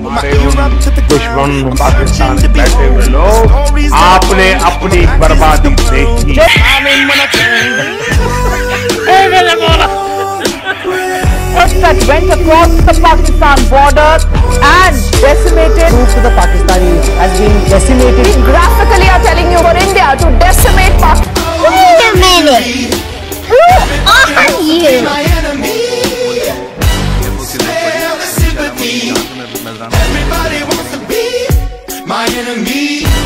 हमारे दुश्मन पाकिस्तान में बैठे हुए लोग, आपने अपनी बर्बादी देखी। That went across the Pakistan border and decimated. Troops of the Pakistanis has been decimated. We graphically are telling you for India to decimate Pakistan. Wait a minute. Who are you? Everybody wants to be my enemy.